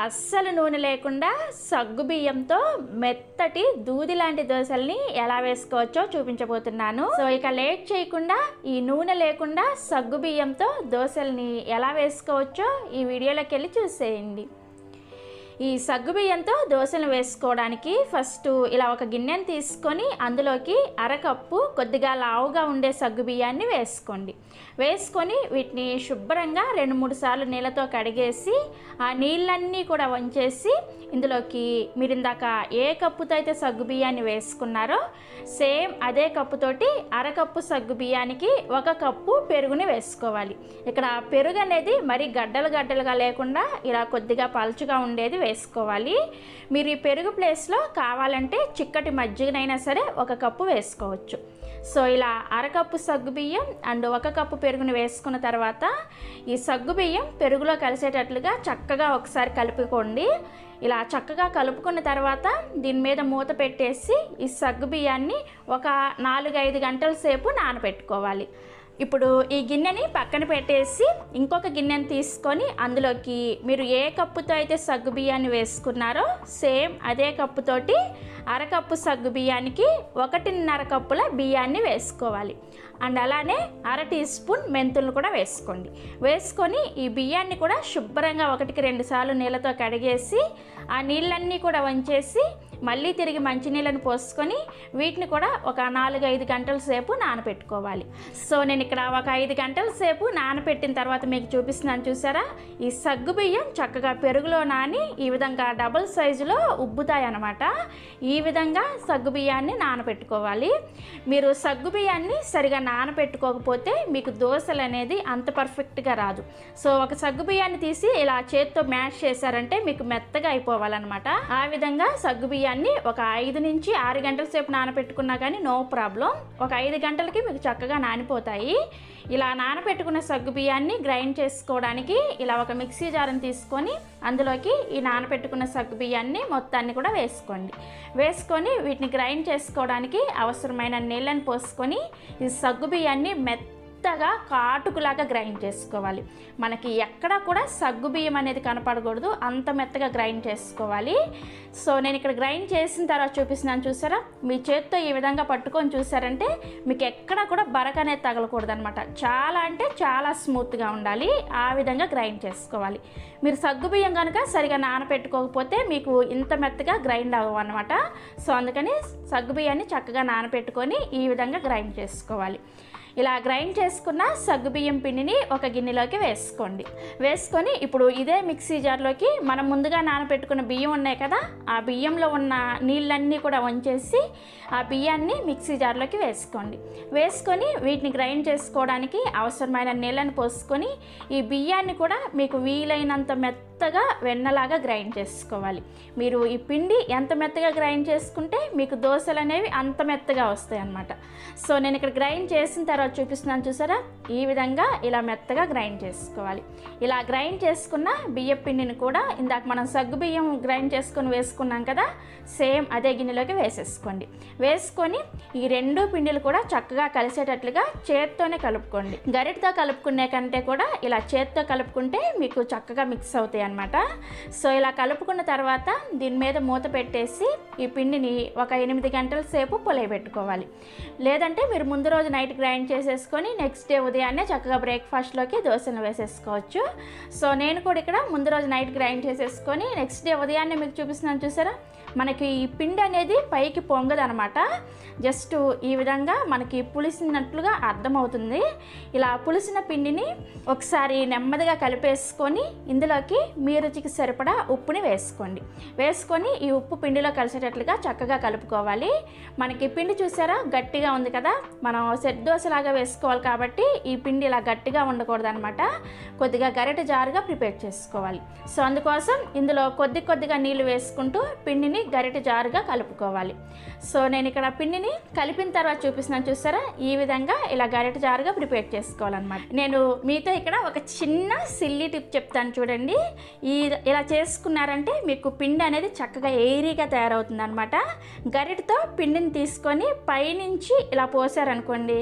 అస్సలు నూనె లేకుండా సగ్గుబియ్యంతో మెత్తటి దూది లాంటి దోశల్ని ఎలా వేసుకోవచ్చో చూపించబోతున్నాను. సో ఇక లేట్ చేయకుండా ఈ నూనె లేకుండా సగ్గుబియ్యంతో దోశల్ని ఎలా వేసుకోవచ్చో ఈ వీడియోలోకి వెళ్ళి చూసేయండి. ఈ సగ్గుబియ్యంతో దోశలు వేసుకోవడానికి ఫస్ట్ ఇలా ఒక గిన్నెని తీసుకొని అందులోకి అరకప్పు కొద్దిగా లావుగా ఉండే సగ్గుబియ్యాన్ని వేసుకోండి. వేసుకొని వీటిని శుభ్రంగా 2-3 సార్లు నీళ్ళతో కడిగేసి ఆ నీళ్ళన్నీ కూడా వంచేసి ఇందులోకి మీరు ఇందాక ఏ కప్పుతో అయితే సగ్గుబియ్యాన్ని వేసుకున్నారో సేమ్ అదే కప్పుతోటి అరకప్పు సగ్గుబియ్యానికి 1 కప్పు పెరుగుని వేసుకోవాలి. ఇక్కడ పెరుగు అనేది మరి గడ్డలుగా లేకుండా ఇలా కొద్దిగా పలుచగా ఉండేది వేసుకోవాలి. మీరు ఈ పెరుగు ప్లేస్లో కావాలంటే చిక్కటి మజ్జిగనైనా సరే 1 కప్పు వేసుకోవచ్చు. సో ఇలా అరకప్పు సగ్గుబియ్యం అండ్ 1 కప్పు పెరుగుని వేసుకున్న తర్వాత ఈ సగ్గుబియ్యం పెరుగులో కలిసేటట్లుగా చక్కగా ఒకసారి కలుపుకోండి. ఇలా చక్కగా కలుపుకున్న తర్వాత దీని మీద మూత పెట్టేసి ఈ సగ్గుబియ్యాన్ని ఒక 4-5 గంటల సేపు నానబెట్టుకోవాలి. ఇప్పుడు ఈ గిన్నెని పక్కన పెట్టేసి ఇంకొక గిన్నెని తీసుకొని అందులోకి మీరు ఏ కప్పుతో అయితే సగ్గుబియ్యాన్ని వేసుకున్నారో సేమ్ అదే కప్పుతోటి అరకప్పు సగ్గుబియ్యానికి 1.5 కప్పుల బియ్యాన్ని వేసుకోవాలి. అండ్ అలానే 1/2 టీ స్పూన్ మెంతులను కూడా వేసుకోండి. వేసుకొని ఈ బియ్యాన్ని కూడా శుభ్రంగా 1-2 సార్లు నీళ్ళతో కడిగేసి ఆ నీళ్ళన్నీ కూడా వంచేసి మళ్ళీ తిరిగి మంచినీళ్ళని పోసుకొని వీటిని కూడా ఒక 4-5 గంటల సేపు నానబెట్టుకోవాలి. సో నేను ఇక్కడ ఒక 5 గంటల సేపు నానబెట్టిన తర్వాత మీకు చూపిస్తున్నాను, చూసారా? ఈ సగ్గుబియ్యం చక్కగా పెరుగులో నాని ఈ విధంగా డబుల్ సైజులో ఉబ్బుతాయి అన్నమాట. ఈ విధంగా సగ్గుబియ్యాన్ని నానబెట్టుకోవాలి. మీరు సగ్గుబియ్యాన్ని సరిగా నానబెట్టుకోకపోతే మీకు దోశలు అనేది అంత పర్ఫెక్ట్గా రాదు. సో ఒక సగ్గుబియ్యాన్ని తీసి ఇలా చేత్తో మ్యాష్ చేశారంటే మీకు మెత్తగా అయిపోవాలన్నమాట. ఆ విధంగా సగ్గుబియ్యాన్ని ఒక 5-6 గంటల సేపు నానబెట్టుకున్నా కానీ నో ప్రాబ్లం. ఒక 5 గంటలకి మీకు చక్కగా నానిపోతాయి. ఇలా నానబెట్టుకున్న సగ్గుబియ్యాన్ని గ్రైండ్ చేసుకోవడానికి ఇలా ఒక మిక్సీ జార్ని తీసుకొని అందులోకి ఈ నానబెట్టుకున్న సగ్గుబియ్యాన్ని మొత్తాన్ని కూడా వేసుకోండి. వేసుకొని వీటిని గ్రైండ్ చేసుకోవడానికి అవసరమైన నీళ్ళని పోసుకొని ఈ సగ్గుబియ్యాన్ని మెత్తగా కాటుకులాగా గ్రైండ్ చేసుకోవాలి. మనకి ఎక్కడా కూడా సగ్గుబియ్యం అనేది కనపడకూడదు, అంత మెత్తగా గ్రైండ్ చేసుకోవాలి. సో నేను ఇక్కడ గ్రైండ్ చేసిన తర్వాత చూపిస్తున్నాను, చూసారా? మీ చేత్తో ఈ విధంగా పట్టుకొని చూసారంటే మీకు ఎక్కడా కూడా బరక అనేది తగలకూడదు అనమాట. చాలా అంటే చాలా స్మూత్గా ఉండాలి. ఆ విధంగా గ్రైండ్ చేసుకోవాలి. మీరు సగ్గుబియ్యం కనుక సరిగా నానబెట్టుకోకపోతే మీకు ఇంత మెత్తగా గ్రైండ్ అవ్వవు అనమాట. సో అందుకని సగ్గుబియ్యాన్ని చక్కగా నానబెట్టుకొని ఈ విధంగా గ్రైండ్ చేసుకోవాలి. ఇలా గ్రైండ్ చేసుకున్న సగ్గుబియ్యం పిండిని ఒక గిన్నెలోకి వేసుకోండి. వేసుకొని ఇప్పుడు ఇదే మిక్సీ జార్లోకి మనం ముందుగా నానబెట్టుకున్న బియ్యం ఉన్నాయి కదా, ఆ బియ్యంలో ఉన్న నీళ్ళన్నీ కూడా వంచేసి ఆ బియ్యాన్ని మిక్సీ జార్లోకి వేసుకోండి. వేసుకొని వీటిని గ్రైండ్ చేసుకోవడానికి అవసరమైన నీళ్ళని పోసుకొని ఈ బియ్యాన్ని కూడా మీకు వీలైనంత మెత్తగా వెన్నలాగా గ్రైండ్ చేసుకోవాలి. మీరు ఈ పిండి ఎంత మెత్తగా గ్రైండ్ చేసుకుంటే మీకు దోశలు అనేవి అంత మెత్తగా వస్తాయి అన్నమాట. సో నేను ఇక్కడ గ్రైండ్ చేసిన తర్వాత చూపిస్తున్నాను, చూసారా? ఈ విధంగా ఇలా మెత్తగా గ్రైండ్ చేసుకోవాలి. ఇలా గ్రైండ్ చేసుకున్న బియ్య పిండిని కూడా ఇందాక మనం సగ్గు బియ్యం గ్రైండ్ చేసుకొని వేసుకున్నాం కదా, సేమ్ అదే గిన్నెలోకి వేసేసుకోండి. వేసుకొని ఈ 2 పిండిలు కూడా చక్కగా కలిసేటట్లుగా చేత్తోనే కలుపుకోండి. గరిటతో కలుపుకునే కంటే కూడా ఇలా చేత్తో కలుపుకుంటే మీకు చక్కగా మిక్స్ అవుతాయి అన్నమాట. సో ఇలా కలుపుకున్న తర్వాత దీని మీద మూత పెట్టేసి ఈ పిండిని ఒక 8 గంటల సేపు పొలయబెట్టుకోవాలి. లేదంటే మీరు ముందు రోజు నైట్ గ్రైండ్ చేసేసుకొని నెక్స్ట్ డే ఉదయాన్నే చక్కగా బ్రేక్ఫాస్ట్లోకి దోశలు వేసేసుకోవచ్చు. సో నేను కూడా ఇక్కడ ముందు రోజు నైట్ గ్రైండ్ చేసేసుకొని నెక్స్ట్ డే ఉదయాన్నే మీకు చూపిస్తున్నాను, చూసారా? మనకి ఈ పిండి అనేది పైకి పొంగదు అనమాట. జస్ట్ ఈ విధంగా మనకి పులిసినట్లుగా అర్థమవుతుంది. ఇలా పులిసిన పిండిని ఒకసారి నెమ్మదిగా కలిపేసుకొని ఇందులోకి మీ రుచికి సరిపడా ఉప్పుని వేసుకోండి. వేసుకొని ఈ ఉప్పు పిండిలో కలిసేటట్లుగా చక్కగా కలుపుకోవాలి. మనకి పిండి చూసారా గట్టిగా ఉంది కదా, మనం సెట్ దోశలాగా వేసుకోవాలి కాబట్టి ఈ పిండి ఇలా గట్టిగా ఉండకూడదు అనమాట. కొద్దిగా గరిటె జారుగా ప్రిపేర్ చేసుకోవాలి. సో అందుకోసం ఇందులో కొద్దిగా నీళ్ళు వేసుకుంటూ పిండిని గరిటె జారుగా కలుపుకోవాలి. సో నేను ఇక్కడ పిండిని కలిపిన తర్వాత చూపిస్తున్నాను, చూసారా? ఈ విధంగా ఇలా గరిటె జారుగా ప్రిపేర్ చేసుకోవాలన్నమాట. నేను మీతో ఇక్కడ ఒక చిన్న సిల్లీ టిప్ చెప్తాను చూడండి. ఇలా చేసుకున్నారంటే మీకు పిండి అనేది చక్కగా ఎయిరీగా తయారవుతుంది అనమాట. గరిటెతో పిండిని తీసుకొని పైనుంచి ఇలా పోసారనుకోండి, చూసారా?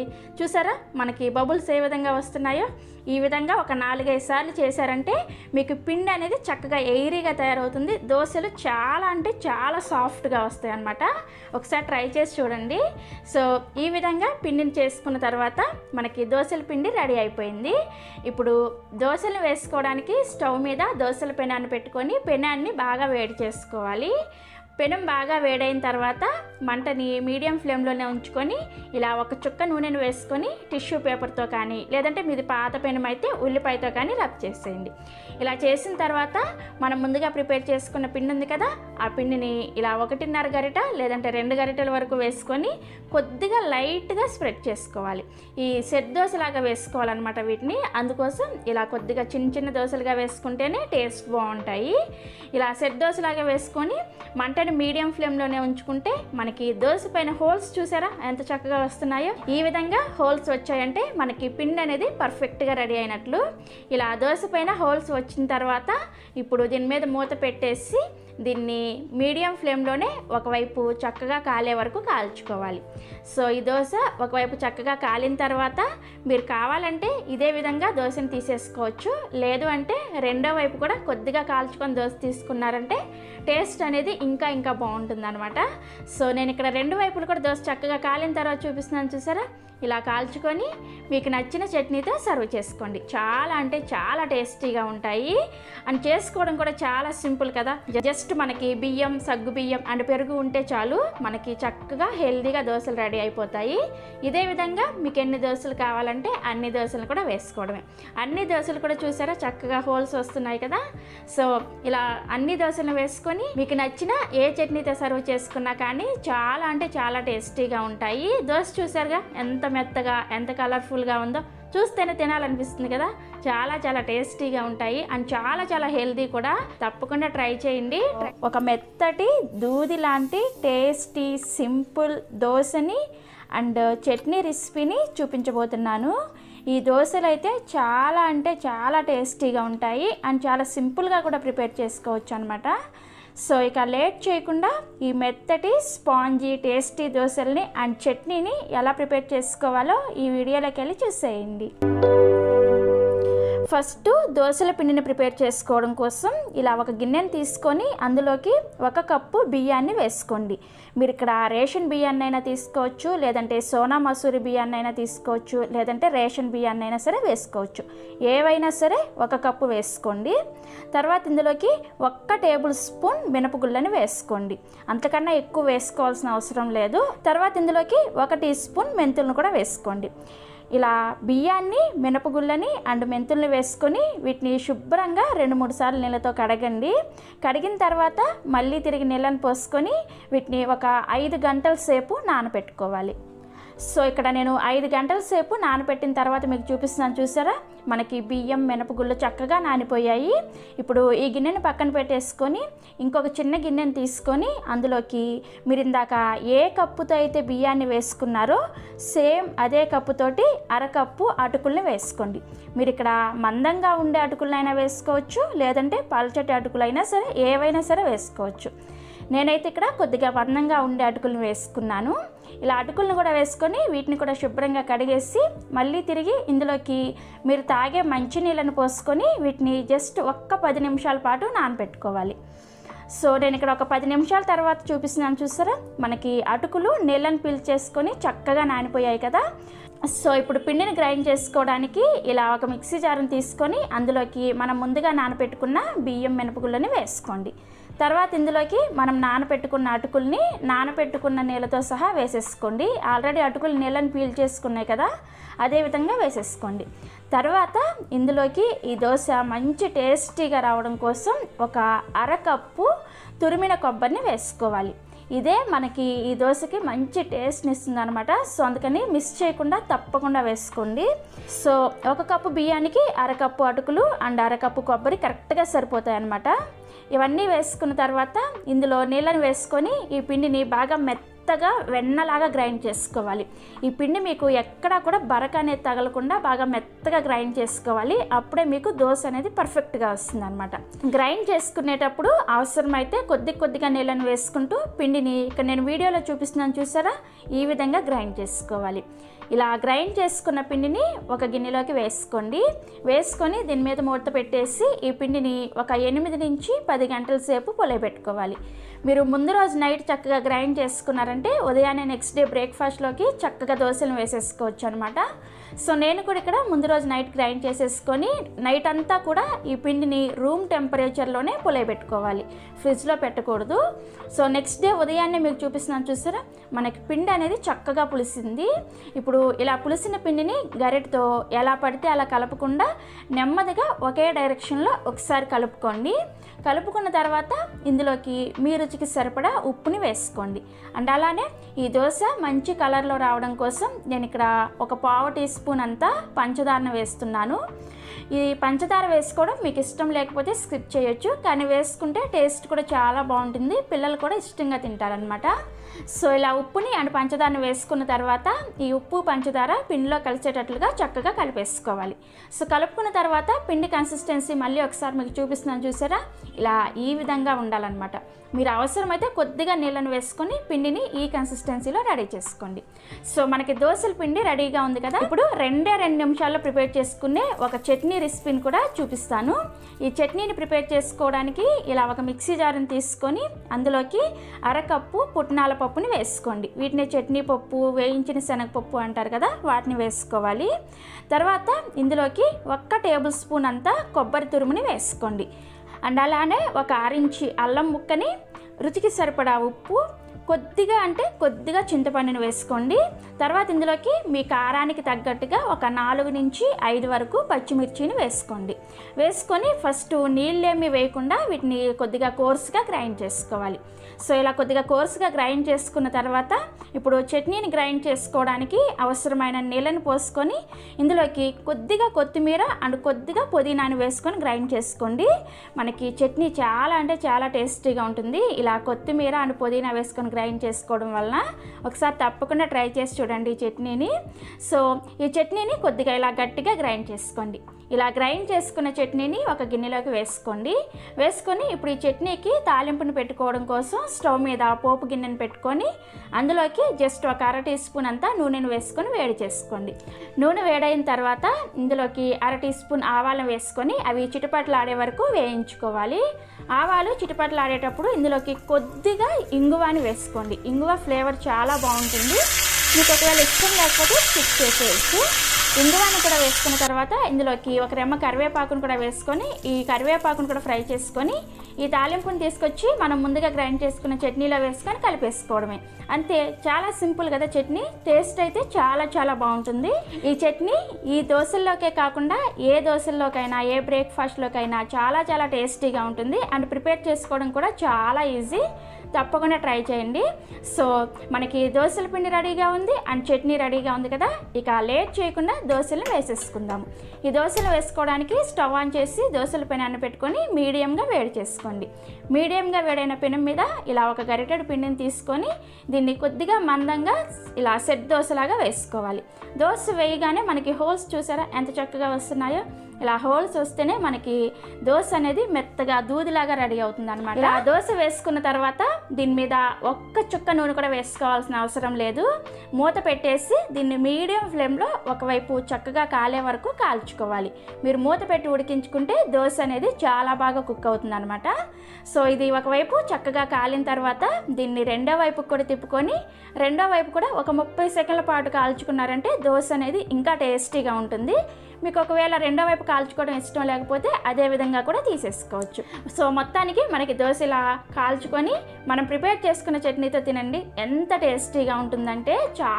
చూసారా మనకి బబుల్స్ ఏ విధంగా వస్తున్నాయో? ఈ విధంగా ఒక 4-5 సార్లు చేశారంటే మీకు పిండి అనేది చక్కగా ఎయిరీగా తయారవుతుంది. దోశలు చాలా అంటే చాలా సాఫ్ట్గా వస్తాయి అన్నమాట. ఒకసారి ట్రై చేసి చూడండి. సో ఈ విధంగా పిండిని చేసుకున్న తర్వాత మనకి దోశల పిండి రెడీ అయిపోయింది. ఇప్పుడు దోశలు వేసుకోవడానికి స్టవ్ మీద దోశల పెనాన్ని పెట్టుకొని పెనాన్ని బాగా వేడి చేసుకోవాలి. పెనం బాగా వేడైన తర్వాత మంటని మీడియం ఫ్లేమ్లోనే ఉంచుకొని ఇలా ఒక చుక్క నూనెను వేసుకొని టిష్యూ పేపర్తో కానీ లేదంటే మీది పాత పెనం అయితే ఉల్లిపాయతో కానీ రబ్ చేసేయండి. ఇలా చేసిన తర్వాత మనం ముందుగా ప్రిపేర్ చేసుకున్న పిండి ఉంది కదా, ఆ పిండిని ఇలా 1.5 గరిట లేదంటే 2 గరిటెల వరకు వేసుకొని కొద్దిగా లైట్గా స్ప్రెడ్ చేసుకోవాలి. ఈ సెట్ దోశలాగా వేసుకోవాలన్నమాట వీటిని. అందుకోసం ఇలా కొద్దిగా చిన్న చిన్న దోశలుగా వేసుకుంటేనే టేస్ట్ బాగుంటాయి. ఇలా సెట్ దోశలాగా వేసుకొని మంటని మీడియం ఫ్లేమ్లోనే ఉంచుకుంటే మనకి దోశ పైన హోల్స్ చూసారా ఎంత చక్కగా వస్తున్నాయో? ఈ విధంగా హోల్స్ వచ్చాయంటే మనకి పిండి అనేది పర్ఫెక్ట్గా రెడీ అయినట్లు. ఇలా దోశ పైన హోల్స్ వచ్చిన తర్వాత ఇప్పుడు దీని మీద మూత పెట్టేసి దీన్ని మీడియం ఫ్లేమ్లోనే ఒకవైపు చక్కగా కాలే వరకు కాల్చుకోవాలి. సో ఈ దోశ ఒకవైపు చక్కగా కాలిన తర్వాత మీరు కావాలంటే ఇదే విధంగా దోశను తీసేసుకోవచ్చు. లేదు అంటే రెండో వైపు కూడా కొద్దిగా కాల్చుకొని దోశ తీసుకున్నారంటే టేస్ట్ అనేది ఇంకా బాగుంటుంది అనమాట. సో నేను ఇక్కడ 2 వైపులు కూడా దోశ చక్కగా కాలిన తర్వాత చూపిస్తున్నాను చూసారా? ఇలా కాల్చుకొని మీకు నచ్చిన చట్నీతో సర్వ్ చేసుకోండి. చాలా అంటే చాలా టేస్టీగా ఉంటాయి. అండ్ చేసుకోవడం కూడా చాలా సింపుల్ కదా. జస్ట్ మనకి బియ్యం, సగ్గు బియ్యం అండ్ పెరుగు ఉంటే చాలు మనకి చక్కగా హెల్దీగా దోశలు రెడీ అయిపోతాయి. ఇదే విధంగా మీకు ఎన్ని దోశలు కావాలంటే అన్ని దోశలు కూడా వేసుకోవడమే. అన్ని దోశలు కూడా చూసారా చక్కగా హోల్స్ వస్తున్నాయి కదా. సో ఇలా అన్ని దోశలు వేసుకొని మీకు నచ్చిన ఏ చట్నీతో సర్వ్ చేసుకున్నా కానీ చాలా అంటే చాలా టేస్టీగా ఉంటాయి. దోశ చూసారుగా ఎంత మెత్తగా ఎంత కలర్ఫుల్గా ఉందో, చూస్తేనే తినాలనిపిస్తుంది కదా. చాలా చాలా టేస్టీగా ఉంటాయి అండ్ చాలా చాలా హెల్దీ కూడా. తప్పకుండా ట్రై చేయండి. ఒక మెత్తటి దూది లాంటి టేస్టీ సింపుల్ దోశని అండ్ చట్నీ రెసిపీని చూపించబోతున్నాను. ఈ దోశలు అయితే చాలా అంటే చాలా టేస్టీగా ఉంటాయి అండ్ చాలా సింపుల్గా కూడా ప్రిపేర్ చేసుకోవచ్చు అనమాట. సో ఇక లేట్ చేయకుండా ఈ మెత్తటి స్పాంజీ టేస్టీ దోశల్ని అండ్ చట్నీని ఎలా ప్రిపేర్ చేసుకోవాలో ఈ వీడియోలోకి వెళ్ళి చూసేయండి. ఫస్ట్ దోశల పిండిని ప్రిపేర్ చేసుకోవడం కోసం ఇలా ఒక గిన్నెని తీసుకొని అందులోకి 1 కప్పు బియ్యాన్ని వేసుకోండి. మీరు ఇక్కడ రేషన్ బియ్యాన్ని అయినా తీసుకోవచ్చు, లేదంటే సోనా మసూరి బియ్యాన్ని అయినా తీసుకోవచ్చు, లేదంటే రేషన్ బియ్యాన్ని అయినా సరే వేసుకోవచ్చు. ఏవైనా సరే 1 కప్పు వేసుకోండి. తర్వాత ఇందులోకి 1 టేబుల్ స్పూన్ మినపగుళ్ళని వేసుకోండి. అంతకన్నా ఎక్కువ వేసుకోవాల్సిన అవసరం లేదు. తర్వాత ఇందులోకి 1 టీ స్పూన్ మెంతులను కూడా వేసుకోండి. ఇలా బియ్యాన్ని, మినపగుళ్ళని అండ్ మెంతుల్ని వేసుకొని వీటిని శుభ్రంగా 2-3 సార్లు నీళ్ళతో కడగండి. కడిగిన తర్వాత మళ్ళీ తిరిగి నీళ్ళని పోసుకొని వీటిని ఒక 5 గంటల సేపు నానబెట్టుకోవాలి. సో ఇక్కడ నేను 5 గంటల సేపు నానబెట్టిన తర్వాత మీకు చూపిస్తున్నాను చూసారా? మనకి బియ్యం, మినపగుళ్ళు చక్కగా నానిపోయాయి. ఇప్పుడు ఈ గిన్నెని పక్కన పెట్టేసుకొని ఇంకొక చిన్న గిన్నెని తీసుకొని అందులోకి మీరు ఇందాక ఏ కప్పుతో అయితే బియ్యాన్ని వేసుకున్నారో సేమ్ అదే కప్పుతోటి 1/2 కప్పు అటుకుల్ని వేసుకోండి. మీరు ఇక్కడ మందంగా ఉండే అటుకులైనా వేసుకోవచ్చు, లేదంటే పల్చటి అటుకులైనా సరే ఏవైనా సరే వేసుకోవచ్చు. నేనైతే ఇక్కడ కొద్దిగా మందంగా ఉండే అటుకులను వేసుకున్నాను. ఇలా అటుకులను కూడా వేసుకొని వీటిని కూడా శుభ్రంగా కడిగేసి మళ్ళీ తిరిగి ఇందులోకి మీరు తాగే మంచినీళ్ళను పోసుకొని వీటిని జస్ట్ 10 నిమిషాల పాటు నానబెట్టుకోవాలి. సో నేను ఇక్కడ ఒక 10 నిమిషాల తర్వాత చూపిస్తున్నాను చూసారా? మనకి అటుకులు నీళ్ళని పీల్చేసుకొని చక్కగా నానిపోయాయి కదా. సో ఇప్పుడు పిండిని గ్రైండ్ చేసుకోవడానికి ఇలా ఒక మిక్సీ జార్ని తీసుకొని అందులోకి మనం ముందుగా నానబెట్టుకున్న బియ్యం, మినపగుళ్ళని వేసుకోండి. తర్వాత ఇందులోకి మనం నానబెట్టుకున్న అటుకుల్ని నానబెట్టుకున్న నీళ్ళతో సహా వేసేసుకోండి. ఆల్రెడీ అటుకులు నీళ్ళని పీల్ చేసుకున్నాయి కదా, అదేవిధంగా వేసేసుకోండి. తర్వాత ఇందులోకి ఈ దోశ మంచి టేస్టీగా రావడం కోసం ఒక 1/2 కప్పు తురిమిన కొబ్బరిని వేసుకోవాలి. ఇదే మనకి ఈ దోశకి మంచి టేస్ట్ని ఇస్తుంది అనమాట. సో అందుకని మిస్ చేయకుండా తప్పకుండా వేసుకోండి. సో 1 కప్పు బియ్యానికి 1/2 కప్పు అటుకులు అండ్ 1/2 కప్పు కొబ్బరి కరెక్ట్గా సరిపోతాయి అన్నమాట. ఇవన్నీ వేసుకున్న తర్వాత ఇందులో నీళ్ళని వేసుకొని ఈ పిండిని బాగా మెత్త మెత్తగా వెన్నలాగా గ్రైండ్ చేసుకోవాలి. ఈ పిండి మీకు ఎక్కడా కూడా బరక అనేది తగలకుండా బాగా మెత్తగా గ్రైండ్ చేసుకోవాలి. అప్పుడే మీకు దోశ అనేది పర్ఫెక్ట్గా వస్తుంది అనమాట. గ్రైండ్ చేసుకునేటప్పుడు అవసరమైతే కొద్దిగా నీళ్ళని వేసుకుంటూ పిండిని ఇక్కడ నేను వీడియోలో చూపిస్తున్నాను చూసారా, ఈ విధంగా గ్రైండ్ చేసుకోవాలి. ఇలా గ్రైండ్ చేసుకున్న పిండిని ఒక గిన్నెలోకి వేసుకొని దీని మీద మూత పెట్టేసి ఈ పిండిని ఒక 8 నుంచి 10 గంటల సేపు పులియబెట్టుకోవాలి. మీరు ముందు రోజు నైట్ చక్కగా గ్రైండ్ చేసుకున్నారంటే ఉదయాన్నే నెక్స్ట్ డే బ్రేక్ఫాస్ట్లోకి చక్కగా దోశలు వేసేసుకోవచ్చు అనమాట. సో నేను కూడా ఇక్కడ ముందు రోజు నైట్ గ్రైండ్ చేసేసుకొని నైట్ అంతా కూడా ఈ పిండిని రూమ్ టెంపరేచర్లోనే పులియబెట్టుకోవాలి, ఫ్రిడ్జ్లో పెట్టకూడదు. సో నెక్స్ట్ డే ఉదయాన్నే మీకు చూపిస్తున్నాను చూసారా, మనకి పిండి అనేది చక్కగా పులిసింది. ఇప్పుడు ఇలా పులిసిన పిండిని గరిటతో ఎలా పడితే అలా కలపకుండా నెమ్మదిగా ఒకే డైరెక్షన్లో ఒకసారి కలుపుకున్న తర్వాత ఇందులోకి మీ రుచికి సరిపడా ఉప్పుని వేసుకోండి. అండ్ అలానే ఈ దోశ మంచి కలర్లో రావడం కోసం నేను ఇక్కడ ఒక 1/2 టీ స్పూన్ అంతా పంచదారను వేస్తున్నాను. ఈ పంచదార వేసుకోవడం మీకు ఇష్టం లేకపోతే స్కిప్ చేయొచ్చు, కానీ వేసుకుంటే టేస్ట్ కూడా చాలా బాగుంటుంది, పిల్లలు కూడా ఇష్టంగా తింటారనమాట. సో ఇలా ఉప్పుని అండ్ పంచదారని వేసుకున్న తర్వాత ఈ ఉప్పు పంచదార పిండిలో కలిసేటట్లుగా చక్కగా కలిపేసుకోవాలి. సో కలుపుకున్న తర్వాత పిండి కన్సిస్టెన్సీ మళ్ళీ ఒకసారి మీకు చూపిస్తున్నాను చూసారా, ఇలా ఈ విధంగా ఉండాలన్నమాట. మీరు అవసరమైతే కొద్దిగా నీళ్ళను వేసుకొని పిండిని ఈ కన్సిస్టెన్సీలో రెడీ చేసుకోండి. సో మనకి దోశల పిండి రెడీగా ఉంది కదా. ఇప్పుడు 2 నిమిషాల్లో ప్రిపేర్ చేసుకునే ఒక చట్నీ రెసిపీని కూడా చూపిస్తాను. ఈ చట్నీని ప్రిపేర్ చేసుకోవడానికి ఇలా ఒక మిక్సీ జార్ని తీసుకొని అందులోకి 1/2 కప్పు పుట్నాల పప్పుని వేసుకోండి. వీటిని చట్నీ పప్పు, వేయించిన శనగపప్పు అంటారు కదా, వాటిని వేసుకోవాలి. తర్వాత ఇందులోకి 1 టేబుల్ స్పూన్ అంతా కొబ్బరి తురుముని వేసుకోండి. అండ్ అలానే ఒక 6 ఇంచు అల్లం ముక్కని, రుచికి సరిపడా ఉప్పు, కొద్దిగా చింతపండుని వేసుకోండి. తర్వాత ఇందులోకి మీ కారానికి తగ్గట్టుగా ఒక 4 నుంచి 5 వరకు పచ్చిమిర్చిని వేసుకొని ఫస్ట్ నీళ్ళేమి వేయకుండా వీటిని కొద్దిగా కోర్సుగా గ్రైండ్ చేసుకోవాలి. సో ఇలా కొద్దిగా కోర్సుగా గ్రైండ్ చేసుకున్న తర్వాత ఇప్పుడు చట్నీని గ్రైండ్ చేసుకోవడానికి అవసరమైన నీళ్ళని పోసుకొని ఇందులోకి కొద్దిగా కొత్తిమీర అండ్ కొద్దిగా పుదీనాని వేసుకొని గ్రైండ్ చేసుకోండి. మనకి చట్నీ చాలా అంటే చాలా టేస్టీగా ఉంటుంది. ఇలా కొత్తిమీర అండ్ పుదీనా వేసుకొని గ్రైండ్ చేసుకోవడం వలన ఒకసారి తప్పకుండా ట్రై చేసి చూడండి ఈ చట్నీని. సో ఈ చట్నీని కొద్దిగా ఇలా గట్టిగా గ్రైండ్ చేసుకోండి. ఇలా గ్రైండ్ చేసుకున్న చట్నీని ఒక గిన్నెలోకి వేసుకొని ఇప్పుడు ఈ చట్నీకి తాలింపుని పెట్టుకోవడం కోసం స్టవ్ మీద పోపు గిన్నెని పెట్టుకొని అందులోకి జస్ట్ ఒక 1/2 టీ స్పూన్ అంతా నూనెను వేసుకొని వేడి చేసుకోండి. నూనె వేడైన తర్వాత ఇందులోకి 1/2 టీ స్పూన్ ఆవాలను వేసుకొని అవి చిటపటలాడే వరకు వేయించుకోవాలి. ఆవాలు చిటపటలాడేటప్పుడు ఇందులోకి కొద్దిగా ఇంగువని వేసుకోండి. ఇంగువ ఫ్లేవర్ చాలా బాగుంటుంది. మీకు ఒకవేళ ఇష్టం లేకపోతే స్కిప్ చేసేయచ్చు. ఇంగువను కూడా వేసుకున్న తర్వాత ఇందులోకి ఒక రెమ్మ కరివేపాకును కూడా వేసుకొని ఈ కరివేపాకును కూడా ఫ్రై చేసుకొని ఈ తాలింపుని తీసుకొచ్చి మనం ముందుగా గ్రైండ్ చేసుకున్న చట్నీలో వేసుకొని కలిపేసుకోవడమే. అంతే, చాలా సింపుల్ కదా చట్నీ. టేస్ట్ అయితే చాలా చాలా బాగుంటుంది. ఈ చట్నీ ఈ దోశల్లోకే కాకుండా ఏ దోశల్లోకైనా ఏ బ్రేక్ఫాస్ట్లోకైనా చాలా చాలా టేస్టీగా ఉంటుంది. అండ్ ప్రిపేర్ చేసుకోవడం కూడా చాలా ఈజీ. తప్పకుండా ట్రై చేయండి. సో మనకి దోశల పిండి రెడీగా ఉంది అండ్ చట్నీ రెడీగా ఉంది కదా, ఇక లేట్ చేయకుండా దోశలను వేసేసుకుందాము. ఈ దోశలు వేసుకోవడానికి స్టవ్ ఆన్ చేసి దోశల పెనాన్ని పెట్టుకొని మీడియంగా వేడి చేసుకోండి. మీడియంగా వేడైన పెనం మీద ఇలా ఒక గరిటెడు పిండిని తీసుకొని దీన్ని కొద్దిగా మందంగా ఇలా సెట్ దోశలాగా వేసుకోవాలి. దోశ వేయగానే మనకి హోల్స్ చూసారా ఎంత చక్కగా వస్తున్నాయో. ఇలా హోల్స్ వస్తేనే మనకి దోశ అనేది మెత్తగా దూదిలాగా రెడీ అవుతుంది అనమాట. ఇలా దోశ వేసుకున్న తర్వాత దీని మీద ఒక్క చుక్క నూనె కూడా వేసుకోవాల్సిన అవసరం లేదు. మూత పెట్టేసి దీన్ని మీడియం ఫ్లేమ్లో ఒకవైపు చక్కగా కాలే వరకు కాల్చుకోవాలి. మీరు మూత పెట్టి ఉడికించుకుంటే దోశ అనేది చాలా బాగా కుక్ అవుతుంది అనమాట. సో ఇది ఒకవైపు చక్కగా కాలిన తర్వాత దీన్ని రెండో వైపు కూడా తిప్పుకొని రెండో వైపు కూడా ఒక 30 సెకండ్ల పాటు కాల్చుకున్నారంటే దోశ అనేది ఇంకా టేస్టీగా ఉంటుంది. మీకు ఒకవేళ రెండో వైపు కాల్చుకోవడం ఇష్టం లేకపోతే అదే విధంగా కూడా తీసేసుకోవచ్చు. సో మొత్తానికి మనకి దోశ ఇలా కాల్చుకొని మనం ప్రిపేర్ చేసుకున్న చట్నీతో తినండి, ఎంత టేస్టీగా ఉంటుందంటే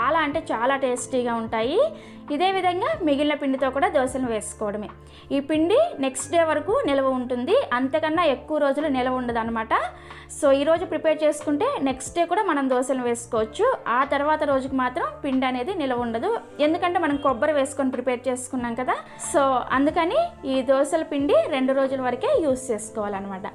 చాలా టేస్టీగా ఉంటాయి. ఇదే విధంగా మిగిలిన పిండితో కూడా దోశలు వేసుకోవడమే. ఈ పిండి నెక్స్ట్ డే వరకు నిల్వ ఉంటుంది, అంతకన్నా ఎక్కువ రోజులు నిల్వ ఉండదు అనమాట. సో ఈరోజు ప్రిపేర్ చేసుకుంటే నెక్స్ట్ డే కూడా మనం దోశలు వేసుకోవచ్చు. ఆ తర్వాత రోజుకి మాత్రం పిండి అనేది నిల్వ ఉండదు, ఎందుకంటే మనం కొబ్బరి వేసుకొని ప్రిపేర్ చేసుకున్నాం కదా. సో అందుకని ఈ దోశల పిండి 2 రోజుల వరకే యూస్ చేసుకోవాలన్నమాట.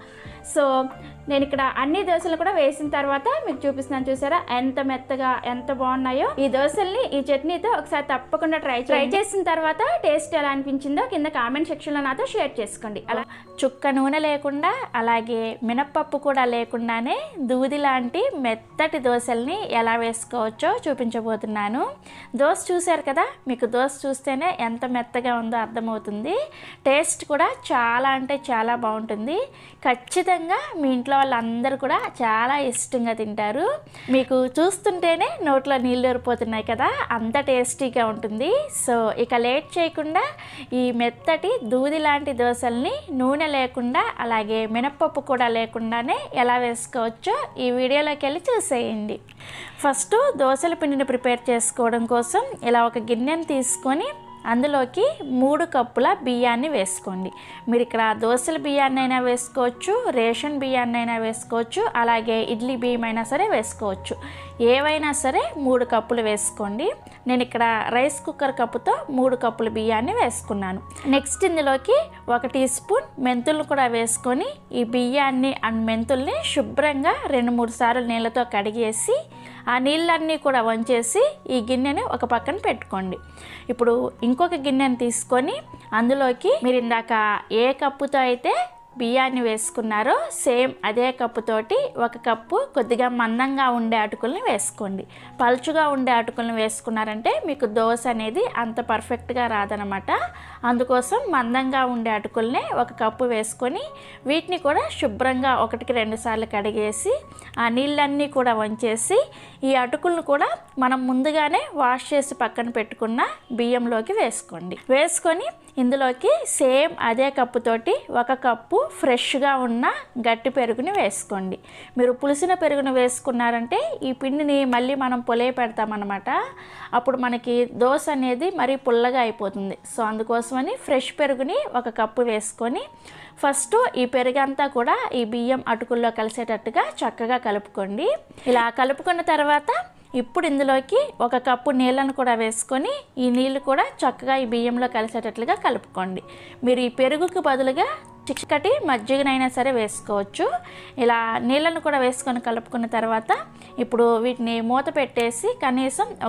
సో నేను ఇక్కడ అన్ని దోశలు కూడా వేసిన తర్వాత మీకు చూపిస్తున్నాను, చూసారా ఎంత మెత్తగా ఎంత బాగున్నాయో. ఈ దోశల్ని ఈ చట్నీతో ఒకసారి తప్పకుండా ట్రై చేసిన తర్వాత టేస్ట్ ఎలా అనిపించిందో కింద కామెంట్ సెక్షన్లో నాతో షేర్ చేసుకోండి. అలా చుక్క నూనె లేకుండా అలాగే మినప్పప్పు కూడా లేకుండానే దూది లాంటి మెత్తటి దోశల్ని ఎలా వేసుకోవచ్చో చూపించబోతున్నాను. దోశ చూశారు కదా, మీకు దోశ చూస్తేనే ఎంత మెత్తగా ఉందో అర్థమవుతుంది. టేస్ట్ కూడా చాలా అంటే చాలా బాగుంటుంది. ఖచ్చితంగా మీ ఇంట్లో వాళ్ళందరూ కూడా చాలా ఇష్టంగా తింటారు. మీకు చూస్తుంటేనే నోట్లో నీళ్ళు ఊరిపోతున్నాయి కదా, అంత టేస్టీగా ఉంటుంది. సో ఇక లేట్ చేయకుండా ఈ మెత్తటి దూది లాంటి దోశల్ని నూనె లేకుండా అలాగే మినప్పప్పు కూడా లేకుండానే ఎలా వేసుకోవచ్చో ఈ వీడియోలోకి వెళ్ళి చూసేయండి. ఫస్ట్ దోశల పిండిని ప్రిపేర్ చేసుకోవడం కోసం ఇలా ఒక గిన్నెని తీసుకొని అందులోకి 3 కప్పుల బియ్యాన్ని వేసుకోండి. మీరు ఇక్కడ దోశల బియ్యాన్ని అయినా వేసుకోవచ్చు, రేషన్ బియ్యాన్ని అయినా వేసుకోవచ్చు, అలాగే ఇడ్లీ బియ్యం అయినా సరే వేసుకోవచ్చు. ఏవైనా సరే 3 కప్పులు వేసుకోండి. నేను ఇక్కడ రైస్ కుక్కర్ కప్పుతో 3 కప్పుల బియ్యాన్ని వేసుకున్నాను. నెక్స్ట్ ఇందులోకి 1 టీ స్పూన్ మెంతులు కూడా వేసుకొని ఈ బియ్యాన్ని అండ్ మెంతుల్ని శుభ్రంగా 2-3 సార్లు నీళ్ళతో కడిగేసి ఆ నీళ్ళన్నీ కూడా వంచేసి ఈ గిన్నెని ఒక పక్కన పెట్టుకోండి. ఇప్పుడు ఇంకొక గిన్నెని తీసుకొని అందులోకి మీరు ఇందాక ఏ కప్పుతో అయితే బియ్యాన్ని వేసుకున్నారో సేమ్ అదే కప్పుతోటి 1 కప్పు కొద్దిగా మందంగా ఉండే అటుకుల్ని వేసుకోండి. పలుచుగా ఉండే అటుకుల్ని వేసుకున్నారంటే మీకు దోశ అనేది అంత పర్ఫెక్ట్గా రాదనమాట. అందుకోసం మందంగా ఉండే అటుకుల్ని 1 కప్పు వేసుకొని వీటిని కూడా శుభ్రంగా 1-2 సార్లు కడిగేసి ఆ నీళ్ళన్నీ కూడా వంచేసి ఈ అటుకులను కూడా మనం ముందుగానే వాష్ చేసి పక్కన పెట్టుకున్న బియ్యంలోకి వేసుకొని ఇందులోకి సేమ్ అదే కప్పుతోటి 1 కప్పు ఫ్రెష్గా ఉన్న గట్టి పెరుగుని వేసుకోండి. మీరు పులిసిన పెరుగుని వేసుకున్నారంటే ఈ పిండిని మళ్ళీ మనం పొలే పెడతామన్నమాట. అప్పుడు మనకి దోశ అనేది మరీ పుల్లగా అయిపోతుంది. సో అందుకోసమని ఫ్రెష్ పెరుగుని 1 కప్పు వేసుకొని ఫస్ట్ ఈ పెరుగంతా కూడా ఈ బియ్యం అటుకుల్లో కలిసేటట్టుగా చక్కగా కలుపుకోండి. ఇలా కలుపుకున్న తర్వాత ఇప్పుడు ఇందులోకి 1 కప్పు నీళ్ళను కూడా వేసుకొని ఈ నీళ్ళు కూడా చక్కగా ఈ బియ్యంలో కలిసేటట్లుగా కలుపుకోండి. మీరు ఈ పెరుగుకు బదులుగా చిక్కటి మజ్జిగనైనా సరే వేసుకోవచ్చు. ఇలా నీళ్ళను కూడా వేసుకొని కలుపుకున్న తర్వాత ఇప్పుడు వీటిని మూత పెట్టేసి కనీసం ఒక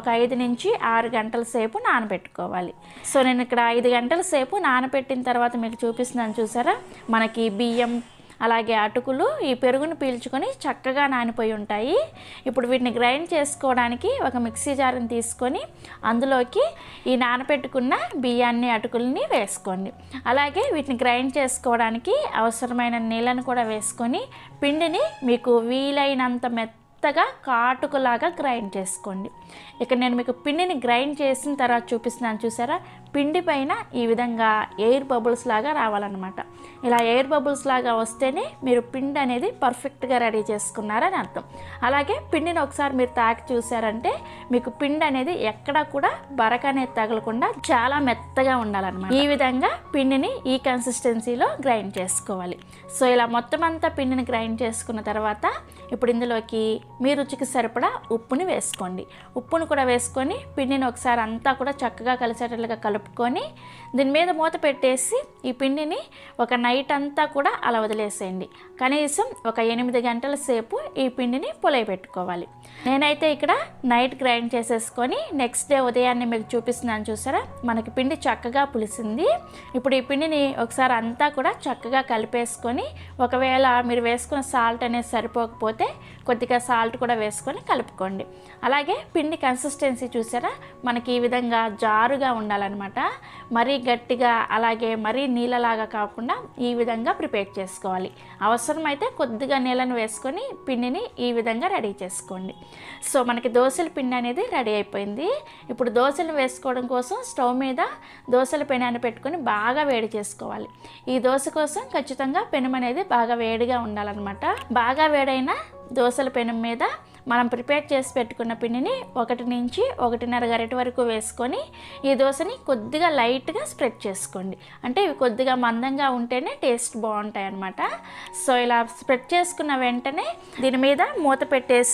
5-6 గంటల సేపు నానబెట్టుకోవాలి. సో నేను ఇక్కడ 5 గంటల సేపు నానబెట్టిన తర్వాత మీకు చూపిస్తున్నాను, చూసారా మనకి బియ్యం అలాగే అటుకులు ఈ పెరుగును పీల్చుకొని చక్కగా నానిపోయి ఉంటాయి. ఇప్పుడు వీటిని గ్రైండ్ చేసుకోవడానికి ఒక మిక్సీ జార్ని తీసుకొని అందులోకి ఈ నానబెట్టుకున్న బియ్యాన్ని అటుకుల్ని వేసుకోండి. అలాగే వీటిని గ్రైండ్ చేసుకోవడానికి అవసరమైన నీళ్ళను కూడా వేసుకొని పిండిని మీకు వీలైనంత మెత్తగా కాటుకులాగా గ్రైండ్ చేసుకోండి. ఇక్కడ నేను మీకు పిండిని గ్రైండ్ చేసిన తర్వాత చూపిస్తున్నాను, చూసారా పిండి పైన ఈ విధంగా ఎయిర్ బబుల్స్ లాగా రావాలన్నమాట. ఇలా ఎయిర్ బబుల్స్ లాగా వస్తేనే మీరు పిండి అనేది పర్ఫెక్ట్గా రెడీ చేసుకున్నారని అర్థం. అలాగే పిండిని ఒకసారి మీరు తాకి చూసారంటే మీకు పిండి అనేది ఎక్కడా కూడా బరక అనేది తగలకుండా చాలా మెత్తగా ఉండాలన్నమాట. ఈ విధంగా పిండిని ఈ కన్సిస్టెన్సీలో గ్రైండ్ చేసుకోవాలి. సో ఇలా మొత్తం అంతా పిండిని గ్రైండ్ చేసుకున్న తర్వాత ఇప్పుడు ఇందులోకి మీ రుచికి సరిపడా ఉప్పుని వేసుకోండి. ఉప్పును కూడా వేసుకొని పిండిని ఒకసారి అంతా కూడా చక్కగా కలిసేటట్లుగా కలుపుకొని దీని మీద మూత పెట్టేసి ఈ పిండిని ఒక నైట్ అంతా కూడా అలా వదిలేసేయండి. కనీసం ఒక 8 గంటల సేపు ఈ పిండిని పులియబెట్టుకోవాలి. నేనైతే ఇక్కడ నైట్ గ్రైండ్ చేసేసుకొని నెక్స్ట్ డే ఉదయాన్నే మీకు చూపిస్తున్నాను, చూసారా మనకి పిండి చక్కగా పులిసింది. ఇప్పుడు ఈ పిండిని ఒకసారి అంతా కూడా చక్కగా కలిపేసుకొని ఒకవేళ మీరు వేసుకున్న సాల్ట్ అనేది సరిపోకపోతే కొద్దిగా సాల్ట్ కూడా వేసుకొని కలుపుకోండి. అలాగే పిండి కన్సిస్టెన్సీ చూసారా మనకి ఈ విధంగా జారుగా ఉండాలన్నమాట. మరీ గట్టిగా అలాగే మరీ నీళ్ళలాగా కాకుండా ఈ విధంగా ప్రిపేర్ చేసుకోవాలి. అవసరమైతే కొద్దిగా నీళ్ళను వేసుకొని పిండిని ఈ విధంగా రెడీ చేసుకోండి. సో మనకి దోశల పిండి అనేది రెడీ అయిపోయింది. ఇప్పుడు దోశలు వేసుకోవడం కోసం స్టవ్ మీద దోశల పెనాన్ని పెట్టుకొని బాగా వేడి చేసుకోవాలి. ఈ దోశ కోసం ఖచ్చితంగా పెనం అనేది బాగా వేడిగా ఉండాలన్నమాట. బాగా వేడైన దోశల పెనం మీద మనం ప్రిపేర్ చేసి పెట్టుకున్న పిండిని 1 నుంచి 1.5 గరిటె వరకు వేసుకొని ఈ దోశని కొద్దిగా లైట్గా స్ప్రెడ్ చేసుకోండి. అంటే ఇవి కొద్దిగా మందంగా ఉంటేనే టేస్ట్ బాగుంటాయి అన్నమాట. సో ఇలా స్ప్రెడ్ చేసుకున్న వెంటనే దీని మీద మూత పెట్టేసి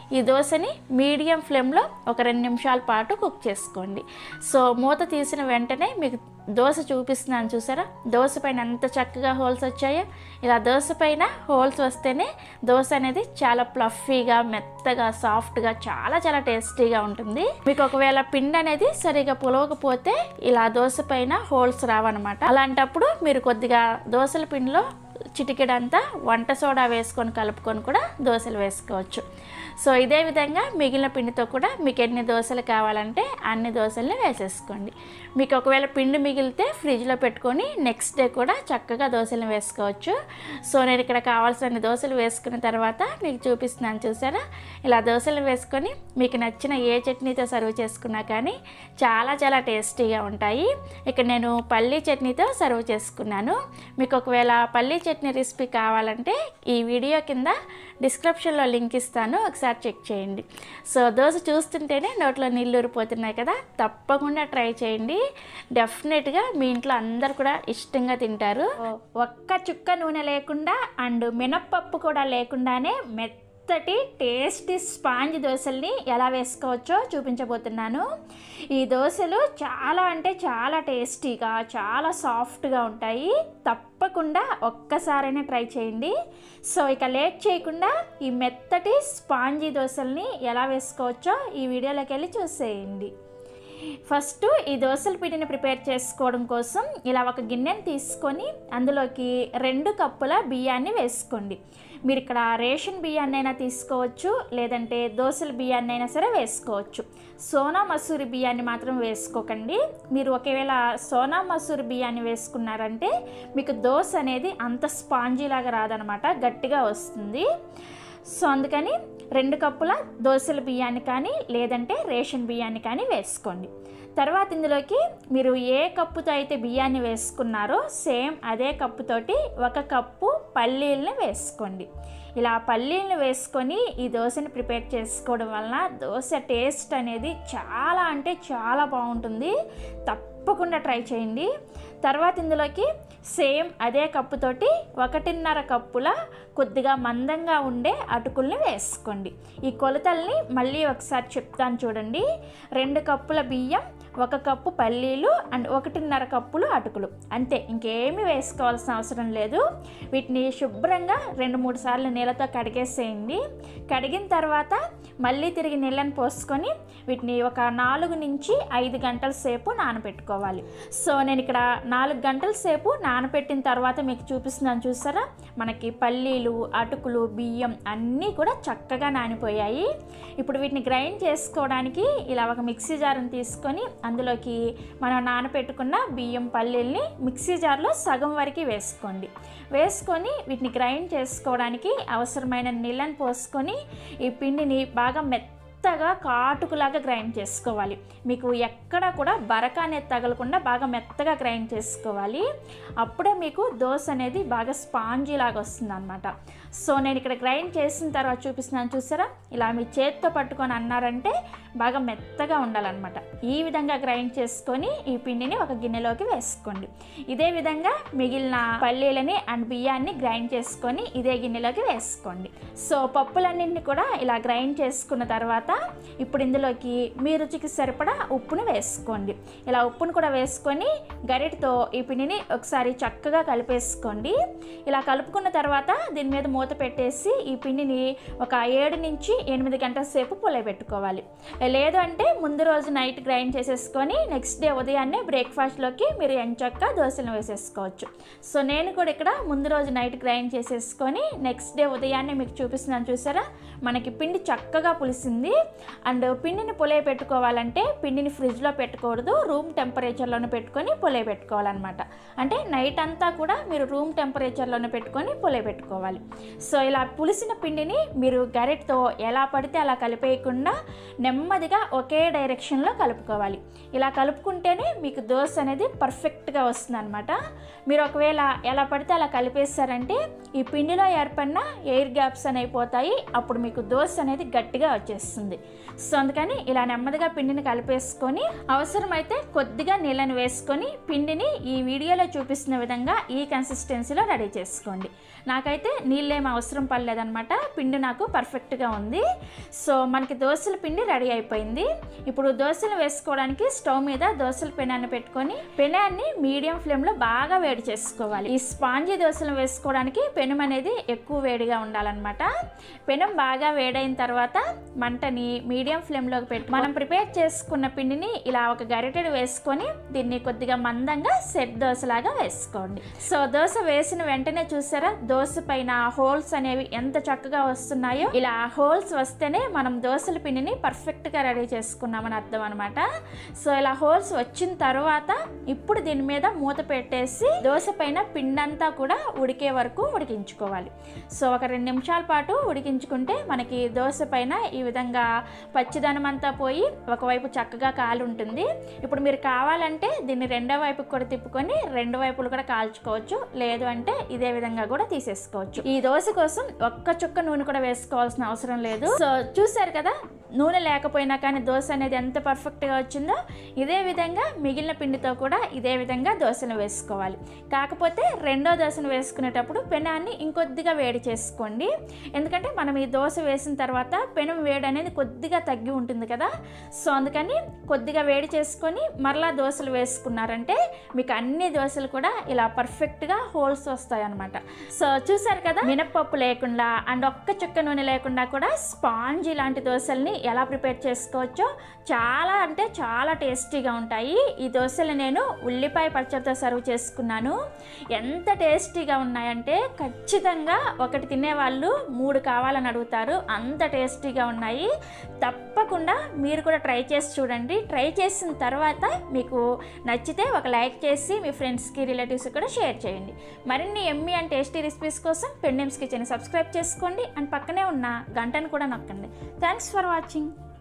ఈ దోశని మీడియం ఫ్లేమ్లో ఒక 2 నిమిషాల పాటు కుక్ చేసుకోండి. సో మూత తీసిన వెంటనే మీకు దోశ చూపిస్తున్నాను చూసారా, దోశ పైన ఎంత చక్కగా హోల్స్ వచ్చాయో. ఇలా దోశ పైన హోల్స్ వస్తేనే దోశ అనేది చాలా ప్లఫీగా, మెత్తగా, సాఫ్ట్గా, చాలా చాలా టేస్టీగా ఉంటుంది. మీకు ఒకవేళ పిండి అనేది సరిగా పులవకపోతే ఇలా దోశ పైన హోల్స్ రావన్నమాట. అలాంటప్పుడు మీరు కొద్దిగా దోశల పిండిలో చిటికెడంతా వంట సోడా వేసుకొని కలుపుకొని కూడా దోశలు వేసుకోవచ్చు. సో ఇదే విధంగా మిగిలిన పిండితో కూడా మీకు ఎన్ని దోశలు కావాలంటే అన్ని దోశల్ని వేసేసుకోండి. మీకు ఒకవేళ పిండి మిగిలితే ఫ్రిడ్జ్లో పెట్టుకొని నెక్స్ట్ డే కూడా చక్కగా దోశలు వేసుకోవచ్చు. సో నేను ఇక్కడ కావాల్సిన దోశలు వేసుకున్న తర్వాత మీకు చూపిస్తున్నాను చూసారా, ఇలా దోశలు వేసుకొని మీకు నచ్చిన ఏ చట్నీతో సర్వ్ చేసుకున్నా కానీ చాలా చాలా టేస్టీగా ఉంటాయి. ఇక్కడ నేను పల్లీ చట్నీతో సర్వ్ చేసుకున్నాను. మీకు ఒకవేళ పల్లీ చట్నీ రెసిపీ కావాలంటే ఈ వీడియో కింద డిస్క్రిప్షన్లో లింక్ ఇస్తాను, ఒకసారి చెక్ చేయండి. సో దోశ చూస్తుంటేనే నోట్లో నీళ్ళు ఊరిపోతున్నాయి కదా, తప్పకుండా ట్రై చేయండి. డెఫినెట్గా మీ ఇంట్లో అందరు కూడా ఇష్టంగా తింటారు. ఒక్క చుక్క నూనె లేకుండా అండ్ మినప్పప్పు కూడా లేకుండానే మెత్తటి టేస్టీ స్పాంజ్ దోశల్ని ఎలా వేసుకోవచ్చో చూపించబోతున్నాను. ఈ దోశలు చాలా అంటే చాలా టేస్టీగా, చాలా సాఫ్ట్గా ఉంటాయి. తప్పకుండా ఒక్కసారైనా ట్రై చేయండి. సో ఇక లేట్ చేయకుండా ఈ మెత్తటి స్పాంజీ దోశల్ని ఎలా వేసుకోవచ్చో ఈ వీడియోలోకి వెళ్ళి చూసేయండి. ఫస్ట్ ఈ దోశల పిండిని ప్రిపేర్ చేసుకోవడం కోసం ఇలా ఒక గిన్నెని తీసుకొని అందులోకి 2 కప్పుల బియ్యాన్ని వేసుకోండి. మీరు ఇక్కడ రేషన్ బియ్యాన్నైనా తీసుకోవచ్చు, లేదంటే దోశల బియ్యాన్నైనా సరే వేసుకోవచ్చు. సోనా మసూరి బియ్యాన్ని మాత్రం వేసుకోకండి. మీరు ఒకవేళ సోనా మసూరి బియ్యాన్ని వేసుకున్నారంటే మీకు దోశ అనేది అంత స్పాంజీలాగా రాదనమాట, గట్టిగా వస్తుంది. సో అందుకని 2 కప్పుల దోశల బియ్యాన్ని కానీ లేదంటే రేషన్ బియ్యాన్ని కానీ వేసుకోండి. తర్వాత ఇందులోకి మీరు ఏ కప్పుతో అయితే బియ్యాన్ని వేసుకున్నారో సేమ్ అదే కప్పుతోటి 1 కప్పు పల్లీలను వేసుకోండి. ఇలా పల్లీలను వేసుకొని ఈ దోశని ప్రిపేర్ చేసుకోవడం వలన దోశ టేస్ట్ అనేది చాలా అంటే చాలా బాగుంటుంది. తప్పకుండా ట్రై చేయండి. తర్వాత ఇందులోకి సేమ్ అదే కప్పుతోటి 1.5 కప్పుల కొద్దిగా మందంగా ఉండే అటుకుల్ని వేసుకోండి. ఈ కొలతల్ని మళ్ళీ ఒకసారి చెప్తాను చూడండి. 2 కప్పుల బియ్యం, 1 కప్పు పల్లీలు అండ్ 1.5 కప్పులు అటుకులు, అంతే. ఇంకేమీ వేసుకోవాల్సిన అవసరం లేదు. వీటిని శుభ్రంగా 2-3 సార్లు నీళ్ళతో కడిగేసేయండి. కడిగిన తర్వాత మళ్ళీ తిరిగి నీళ్ళని పోసుకొని వీటిని ఒక 4 నుంచి 5 గంటల సేపు నానబెట్టుకోవాలి. సో నేను ఇక్కడ 4 గంటల సేపు నానబెట్టిన తర్వాత మీకు చూపిస్తున్నాను చూసారా, మనకి పల్లీలు, అటుకులు, బియ్యం అన్నీ కూడా చక్కగా నానిపోయాయి. ఇప్పుడు వీటిని గ్రైండ్ చేసుకోవడానికి ఇలా ఒక మిక్సీ జార్ని తీసుకొని అందులోకి మనం నానబెట్టుకున్న బియ్యం, పల్లీల్ని మిక్సీ జార్లో సగం వరకు వేసుకోండి. వేసుకొని వీటిని గ్రైండ్ చేసుకోవడానికి అవసరమైన నీళ్ళని పోసుకొని ఈ పిండిని బాగా మెత్తగా కాటుకులాగా గ్రైండ్ చేసుకోవాలి. మీకు ఎక్కడ కూడా బరక అనేది తగలకుండా బాగా మెత్తగా గ్రైండ్ చేసుకోవాలి. అప్పుడే మీకు దోశ అనేది బాగా స్పాంజీ లాగా వస్తుంది అనమాట. సో నేను ఇక్కడ గ్రైండ్ చేసిన తర్వాత చూపిస్తున్నాను చూసారా, ఇలా మీ చేతితో పట్టుకొని అన్నారంటే బాగా మెత్తగా ఉండాలన్నమాట. ఈ విధంగా గ్రైండ్ చేసుకొని ఈ పిండిని ఒక గిన్నెలోకి వేసుకోండి. ఇదే విధంగా మిగిలిన పల్లీలని అండ్ బియ్యాన్ని గ్రైండ్ చేసుకొని ఇదే గిన్నెలోకి వేసుకోండి. సో పప్పులన్నింటినీ కూడా ఇలా గ్రైండ్ చేసుకున్న తర్వాత ఇప్పుడు ఇందులోకి మీ రుచికి సరిపడా ఉప్పును వేసుకోండి. ఇలా ఉప్పును కూడా వేసుకొని గరిటతో ఈ పిండిని ఒకసారి చక్కగా కలిపేసుకోండి. ఇలా కలుపుకున్న తర్వాత దీని మీద మూత పెట్టేసి ఈ పిండిని ఒక 7 నుంచి 8 గంటల సేపు పులియబెట్టుకోవాలి. లేదు అంటే ముందు రోజు నైట్ గ్రైండ్ చేసేసుకొని నెక్స్ట్ డే ఉదయాన్నే బ్రేక్ఫాస్ట్లోకి మీరు ఎంచక్కా దోశలను వేసేసుకోవచ్చు. సో నేను కూడా ఇక్కడ ముందు రోజు నైట్ గ్రైండ్ చేసేసుకొని నెక్స్ట్ డే ఉదయాన్నే మీకు చూపిస్తున్నాను చూసారా, మనకి పిండి చక్కగా పులిసింది. అండ్ పిండిని పులియబెట్టుకోవాలంటే పిండిని ఫ్రిడ్జ్లో పెట్టకూడదు, రూమ్ టెంపరేచర్లోనే పెట్టుకొని పులియబెట్టుకోవాలన్నమాట. అంటే నైట్ అంతా కూడా మీరు రూమ్ టెంపరేచర్లోనే పెట్టుకొని పులియబెట్టుకోవాలి. సో ఇలా పులిసిన పిండిని మీరు గరిటతో ఎలా పడితే అలా కలిపేయకుండా నెమ్మదిగా ఒకే డైరెక్షన్లో కలుపుకోవాలి. ఇలా కలుపుకుంటేనే మీకు దోశ అనేది పర్ఫెక్ట్గా వస్తుంది అనమాట. మీరు ఒకవేళ ఎలా పడితే అలా కలిపేస్తారంటే ఈ పిండిలో ఏర్పడిన ఎయిర్ గ్యాప్స్ అనేవి పోతాయి, అప్పుడు మీకు దోశ అనేది గట్టిగా వచ్చేస్తుంది. సో అందుకని ఇలా నెమ్మదిగా పిండిని కలిపేసుకొని అవసరమైతే కొద్దిగా నీళ్ళని వేసుకొని పిండిని ఈ వీడియోలో చూపిస్తున్న విధంగా ఈ కన్సిస్టెన్సీలో రెడీ చేసుకోండి. నాకైతే నీళ్ళేం ఏం అవసరం పడలేదన్నమాట. పిండి నాకు పర్ఫెక్ట్గా ఉంది. సో మనకి దోశల పిండి రెడీ అయిపోయింది. ఇప్పుడు దోశలు వేసుకోవడానికి స్టవ్ మీద దోశల పెనాన్ని పెట్టుకొని పెనాన్ని మీడియం ఫ్లేమ్లో బాగా వేడి చేసుకోవాలి. ఈ స్పాంజీ దోశలు వేసుకోవడానికి పెనం అనేది ఎక్కువ వేడిగా ఉండాలన్నమాట. పెనం బాగా వేడైన తర్వాత మంటని మీడియం ఫ్లేమ్లోకి పెట్టి మనం ప్రిపేర్ చేసుకున్న పిండిని ఇలా ఒక గరిటెడు వేసుకొని దీన్ని కొద్దిగా మందంగా సెట్ దోశలాగా వేసుకోండి. సో దోశ వేసిన వెంటనే చూసారా దోశ పైన హోల్స్ అనేవి ఎంత చక్కగా వస్తున్నాయో. ఇలా హోల్స్ వస్తేనే మనం దోశల పిండిని పర్ఫెక్ట్గా రెడీ చేసుకున్నామని అర్థం అనమాట. సో ఇలా హోల్స్ వచ్చిన తర్వాత ఇప్పుడు దీని మీద మూత పెట్టేసి దోశ పైన పిండంతా కూడా ఉడికే వరకు ఉడికించుకోవాలి. సో ఒక 2 నిమిషాల పాటు ఉడికించుకుంటే మనకి దోశ పైన ఈ విధంగా పచ్చిదనం అంతా పోయి ఒకవైపు చక్కగా కాలి ఉంటుంది. ఇప్పుడు మీరు కావాలంటే దీన్ని రెండో వైపుకి కూడా తిప్పుకొని 2 వైపులు కూడా కాల్చుకోవచ్చు, లేదు అంటే ఇదే విధంగా కూడా తీసేసుకోవచ్చు. ఈ దోశ కోసం ఒక్క చుక్క నూనె కూడా వేసుకోవాల్సిన అవసరం లేదు. సో చూసారు కదా నూనె లేకపోయినా కానీ దోశ అనేది ఎంత పర్ఫెక్ట్గా వచ్చిందో. ఇదే విధంగా మిగిలిన పిండితో కూడా ఇదే విధంగా దోశను వేసుకోవాలి. కాకపోతే రెండో దోశను వేసుకునేటప్పుడు పెనాన్ని ఇంకొద్దిగా వేడి చేసుకోండి. ఎందుకంటే మనం ఈ దోశ వేసిన తర్వాత పెనం వేడి అనేది కొద్దిగా తగ్గి ఉంటుంది కదా. సో అందుకని కొద్దిగా వేడి చేసుకొని మరలా దోశలు వేసుకున్నారంటే మీకు అన్ని దోశలు కూడా ఇలా పర్ఫెక్ట్గా హోల్స్ వస్తాయి అన్నమాట. సో చూసారు కదా మినప్పప్పు లేకుండా అండ్ ఒక్క చుక్క నూనె లేకుండా కూడా స్పాంజీ లాంటి దోశల్ని ఎలా ప్రిపేర్ చేసుకోవచ్చో. చాలా అంటే చాలా టేస్టీగా ఉంటాయి. ఈ దోశలు నేను ఉల్లిపాయ పచ్చడితో సర్వ్ చేసుకున్నాను. ఎంత టేస్టీగా ఉన్నాయంటే ఖచ్చితంగా ఒకటి తినేవాళ్ళు 3 కావాలని అడుగుతారు, అంత టేస్టీగా ఉన్నాయి. తప్పకుండా మీరు కూడా ట్రై చేసి చూడండి. ట్రై చేసిన తర్వాత మీకు నచ్చితే ఒక లైక్ చేసి మీ ఫ్రెండ్స్కి రిలేటివ్స్ కూడా షేర్ చేయండి. మరిన్ని ఎమ్మీ అండ్ టేస్టీ రెసిపీస్ కోసం పెండెమ్స్ కిచెన్ సబ్స్క్రైబ్ చేసుకోండి అండ్ పక్కనే ఉన్న గంటను కూడా నొక్కండి. Thanks for watching.